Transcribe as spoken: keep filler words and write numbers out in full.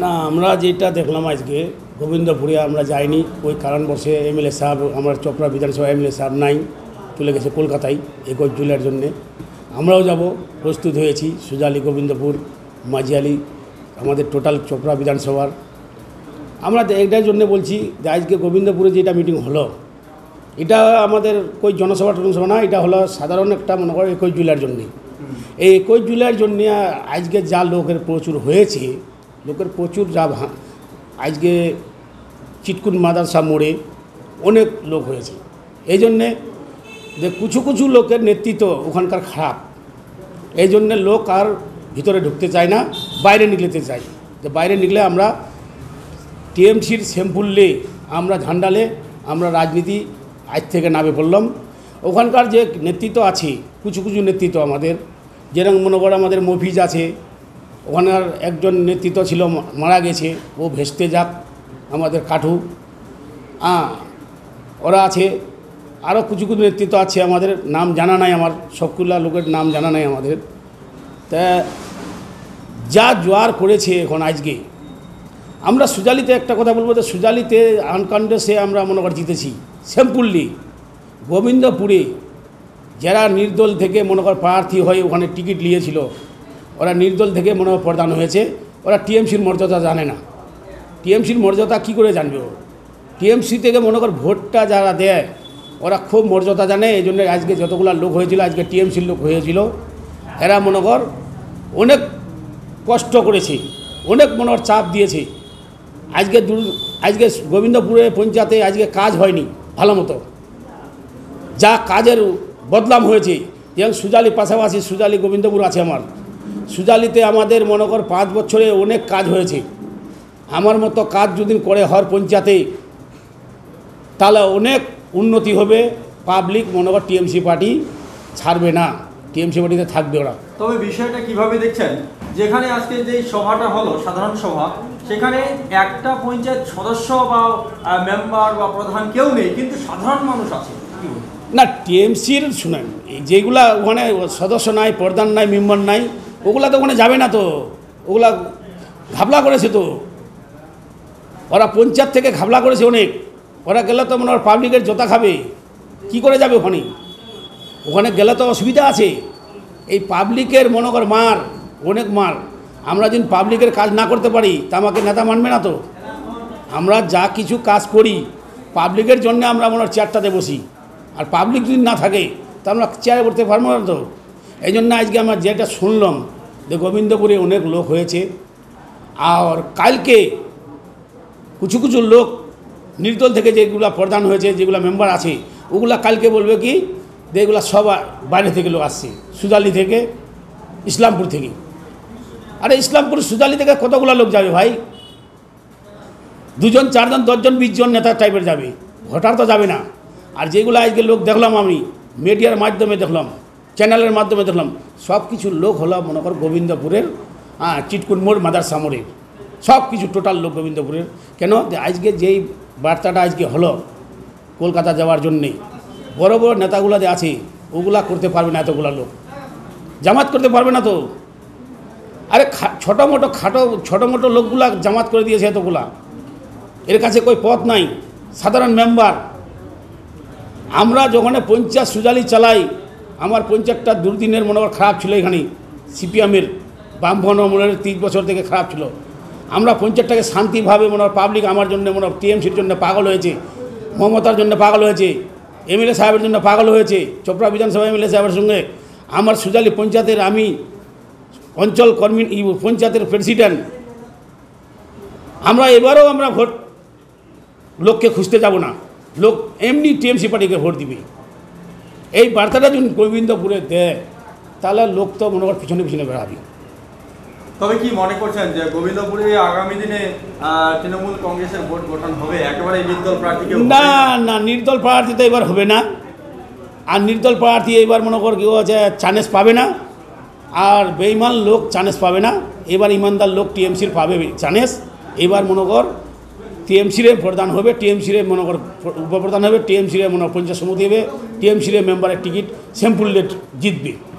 না আমরা যেটা দেখলাম আজকে গোবিন্দপুরে আমরা যাইনি ওই কারণবশে এমএলএ সাহেব আমার চোপড়া বিধানসভা এমএলএ সাহেব নাই, চলে গেছে কলকাতায় একুশ জুলাইয়ের জন্যে। আমরাও যাব, প্রস্তুত হয়েছি। সুজালি, গোবিন্দপুর, মাঝিয়ালি, আমাদের টোটাল চোপড়া বিধানসভার। আমরা এটার জন্য বলছি যে আজকে গোবিন্দপুরে যেটা মিটিং হলো, এটা আমাদের কই জনসভা টনসভা না, এটা হলো সাধারণ একটা মনে করো একুশ জুলাইয়ের জন্যে। এই একুশ জুলাইয়ের জন্যে আজকে যা লোকের প্রচুর হয়েছে, লোকের প্রচুর যা আজকে চিটকুন মাদ্রাসা মোড়ে অনেক লোক হয়েছে। এই জন্যে যে কিছু কিছু লোকের নেতৃত্ব ওখানকার খারাপ, এই জন্যে লোক আর ভিতরে ঢুকতে চায় না, বাইরে নিকলেতে চাই। যে বাইরে নিকলে আমরা টিএমসির স্যাম্পুললে আমরা ঝান্ডালে আমরা রাজনীতি আজ থেকে নামে পড়লাম। ওখানকার যে নেতৃত্ব আছে, কিছু কিছু নেতৃত্ব আমাদের, যেরকম মনে করো আমাদের মফিজ আছে, ওখানকার একজন নেতৃত্ব ছিল মারা গেছে, ও ভেস্তে যাক, আমাদের কাঠু হ্যাঁ ওরা আছে। আরও কিছু কিছু নেতৃত্ব আছে আমাদের, নাম জানা নাই আমার, সবগুলা লোকের নাম জানা নাই আমাদের। তা যা জোয়ার করেছে এখন আজকে, আমরা সুজালিতে একটা কথা বলবো, যে সুজালিতে আনকন্টেস্টে আমরা মনে কর জিতেছি সিম্পলি। গোবিন্দপুরে যারা নির্দল থেকে মনে কর প্রার্থী হয়ে ওখানে টিকিট নিয়েছিল, ওরা নির্দল থেকে মনে হয় প্রদান হয়েছে, ওরা টিএমসির মর্যাদা জানে না। টিএমসির মর্যাদা কী করে জানবে? ও টিএমসি থেকে মনে কর ভোটটা যারা দেয় ওরা খুব মর্যাদা জানে। এই জন্য আজকে যতগুলো লোক হয়েছিল, আজকে টিএমসির লোক হয়েছিল, এরা মনে কর অনেক কষ্ট করেছে, অনেক মনে কর চাপ দিয়েছে। আজকে দূর আজকে গোবিন্দপুরে পঞ্চায়েতে আজকে কাজ হয়নি ভালো মতো, যা কাজের বদলাম হয়েছে। যেমন সুজালি পাশাপাশি সুজালি গোবিন্দপুর আছে আমার, সুজালিতে আমাদের মনে কর পাঁচ বছরে অনেক কাজ হয়েছে। আমার মতো কাজ যদি করে হর পঞ্চায়েতে, তাহলে অনেক উন্নতি হবে। পাবলিক মনে কর টিএমসি পার্টি ছাড়বে না, টিএমসি পার্টিতে থাকবে ওরা। তবে বিষয়টা কিভাবে দেখছেন, যেখানে আজকে যে সভাটা হলো সাধারণ সভা, সেখানে একটা পঞ্চায়েত সদস্য বা মেম্বার বা প্রধান কেউ নেই, কিন্তু সাধারণ মানুষ আছে না। টিএমসির শুনেন, যেগুলা ওখানে সদস্য নাই, প্রধান নাই, মেম্বার নাই, ওগুলা তো ওখানে যাবে না। তো ওগুলা ঘাবলা করেছে, তো ওরা পঞ্চায়েত থেকে ঘাবলা করেছে অনেক। ওরা গেলে তো মনে হয় পাবলিকের জোতা খাবে, কি করে যাবে ওখানে? ওখানে গেলে তো অসুবিধা আছে। এই পাবলিকের মনে কর মার, অনেক মার। আমরা যদি পাবলিকের কাজ না করতে পারি তা আমাকে নেতা মানবে না। তো আমরা যা কিছু কাজ করি পাবলিকের জন্য, আমরা মনে হয় চেয়ারটাতে বসি, আর পাবলিক যদি না থাকে তা আমরা চেয়ারে করতে পারবো না। তো এই জন্য আজকে আমরা যেটা শুনলাম যে গোবিন্দপুরে অনেক লোক হয়েছে, আর কালকে কিছু কিছু লোক নির্দল থেকে যেগুলো প্রধান হয়েছে, যেগুলো মেম্বার আছে, ওগুলা কালকে বলবে কি যে এগুলো সব বাইরে থেকে লোক আসছে, সুজালি থেকে, ইসলামপুর থেকে। আরে ইসলামপুর সুজালি থেকে কতগুলো লোক যাবে ভাই? দুজন, চারজন, দশজন, বিশ জন নেতা টাইপের যাবে, ভোটার তো যাবে না। আর যেগুলো আজকে লোক দেখলাম, আমি মিডিয়ার মাধ্যমে দেখলাম, চ্যানেলের মাধ্যমে দেখলাম, সব কিছু লোক হলো মনে কর গোবিন্দপুরের, হ্যাঁ চিটকুন মোড়, মাদ্রাসা মোড়ের, সব কিছু টোটাল লোক গোবিন্দপুরের। কেন আজকে যেই বার্তাটা আজকে হলো কলকাতা যাওয়ার জন্যে, বড় বড় নেতাগুলো যে আছে ওগুলা করতে পারবে না, এতগুলো লোক জামাত করতে পারবে না। তো আরে ছোটো মোটো খাটো ছোটো মোটো লোকগুলা জামাত করে দিয়েছে এতগুলা, এর কাছে কই পথ নাই, সাধারণ মেম্বার। আমরা যখন পঞ্চায়েত সুজালি চালাই, আমার পঞ্চায়েতটা দুর্দিনের মনে কর খারাপ ছিল। এখানে সিপিএমের বামফ্রন্ট আমলের তিরিশ বছর থেকে খারাপ ছিল। আমরা পঞ্চায়েতটাকে শান্তিভাবে মনে হয় পাবলিক আমার জন্য মনে হয় টিএমসির জন্য পাগল হয়েছে, মমতার জন্য পাগল হয়েছে, এমএলএ সাহেবের জন্য পাগল হয়েছে, চোপড়া বিধানসভা এমএলএ সাহেবের সঙ্গে। আমার সুজালি পঞ্চায়েতের আমি অঞ্চল কর্মী, পঞ্চায়েতের প্রেসিডেন্ট। আমরা এবারও আমরা ভোট লোককে খুঁজতে যাব না, লোক এমনি টিএমসি পার্টিকে ভোট দিবে। এই বার্তাটা যদি গোবিন্দপুরে দেয়, তাহলে লোক তো মনে কর পিছনে পিছনে বেড়াবে। তবে কি মনে করছেন যে গোবিন্দপুরে আগামী দিনে তৃণমূল কংগ্রেসের ভোট গঠন হবে? একেবারে নির্দল প্রার্থী? না না, নির্দল প্রার্থী তো এবার হবে না। আর নির্দল প্রার্থী এবার মনে কর কেউ আছে চান্স পাবে না, আর বেইমান লোক চান্স পাবে না। এবার ইমানদার লোক টিএমসির পাবে চান্স। এবার মনে কর টিএমসিরে প্রধান হবে, টিএমসিরে মনে কর উপপ্রধান হবে, টিএমসিরে মনে পঞ্চায়েত সমিতি হবে, টিএমসিরে মেম্বারের টিকিট সিম্পল জিতবে।